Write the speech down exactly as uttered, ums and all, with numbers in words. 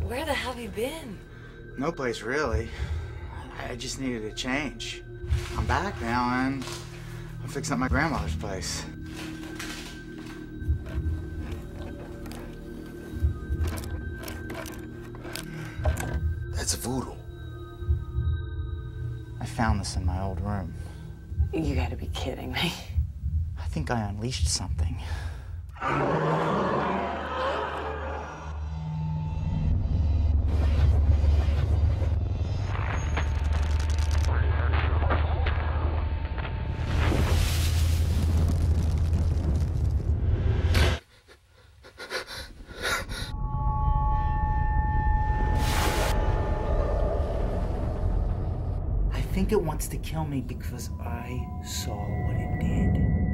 Where the hell have you been? No place really. I just needed a change. I'm back now and I'm fixing up my grandmother's place. That's voodoo. I found this in my old room. You gotta be kidding me. I think I unleashed something. I think it wants to kill me because I saw what it did.